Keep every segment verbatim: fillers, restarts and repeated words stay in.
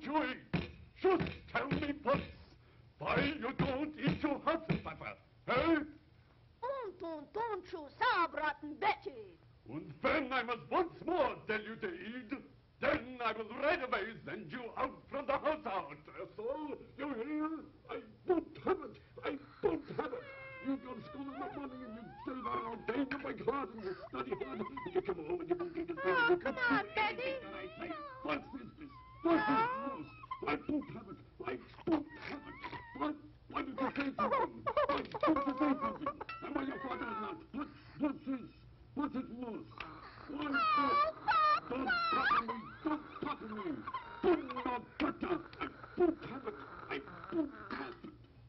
you eat? Just tell me first. Why you don't eat your Hasselpfeffer, eh? Und, und, und, you saubraten Betty. And when I must once more tell you to eat, then I will right away send you out from the house out. So, you hear? I won't have it. I won't have it. You go to school in the morning and you stay there all day in my class and you study hard and you come home and you won't get to bed. Oh, You come can't on, do Betty. anything that I say. What's this? this? What is this? I won't have it. I won't have it. What? Why did you say something? Why did you say something? And why your father is not? What? What's this? What's it loose? Why Oh, Papa! don't papa me! Don't papa me! Do not butter! I won't have it! I won't have it!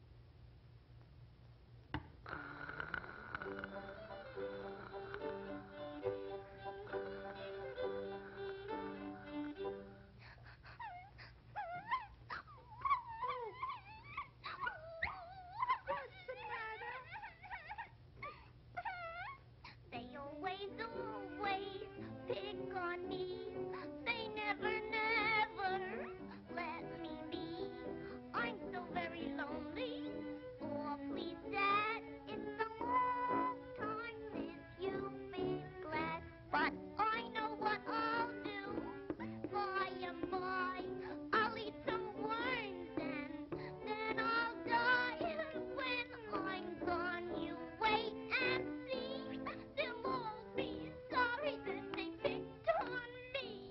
They always, always pick on me. They never, never let me be. I'm so very lonely, awfully sad. It's a long time since you've been glad. But I know what I'll do. By and by, I'll eat some worms and then I'll die. When I'm gone, you wait and see. They'll all be sorry that they picked on me.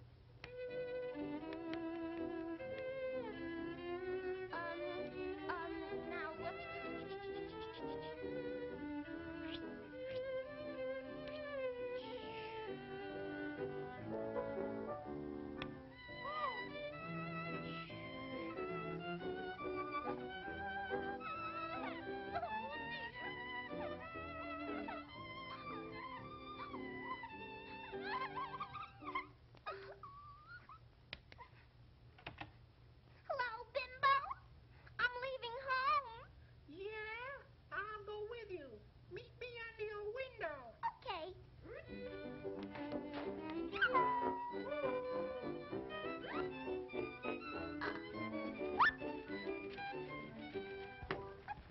Um, um, now what? Hello, Bimbo. I'm leaving home. Yeah, I'll go with you. Meet me under your window. Okay. Let's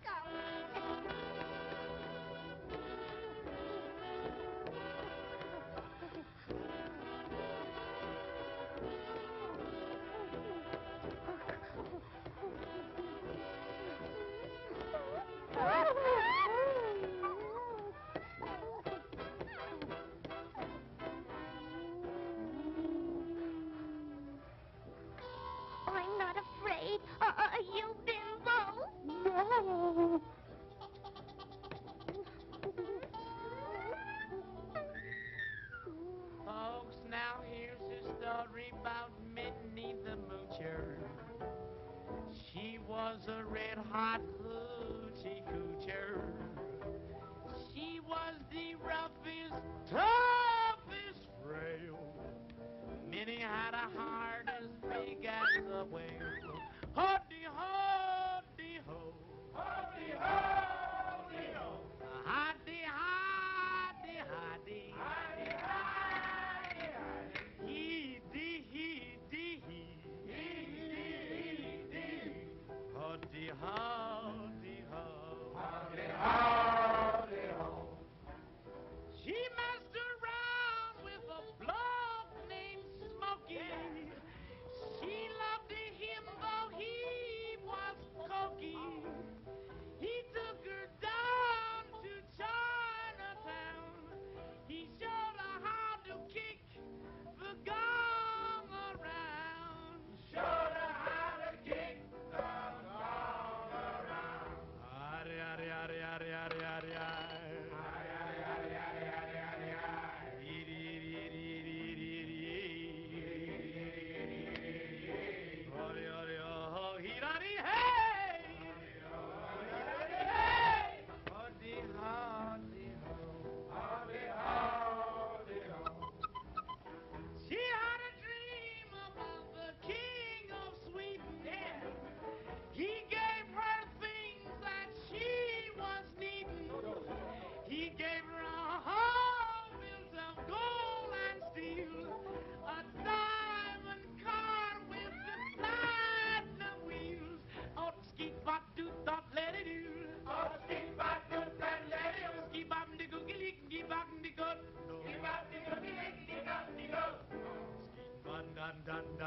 I'm not afraid. Uh, uh, you, Bimbo? No. Folks, now here's a story about Minnie the Moocher. She was a red-hot hoochie coocher. She was the roughest, toughest frail. Minnie had a heart as big as a whale. Ho-dee-ho-dee-ho. Ho-dee-ho-dee-ho. Hi-dee-hi-dee-hi-dee. Hi-dee-hi-dee-hi-dee. Hee-dee-hee-dee-hee. Hee-dee-hee-dee. Ho-dee-ho.